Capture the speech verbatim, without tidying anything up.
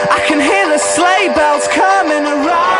I can hear the sleigh bells coming around.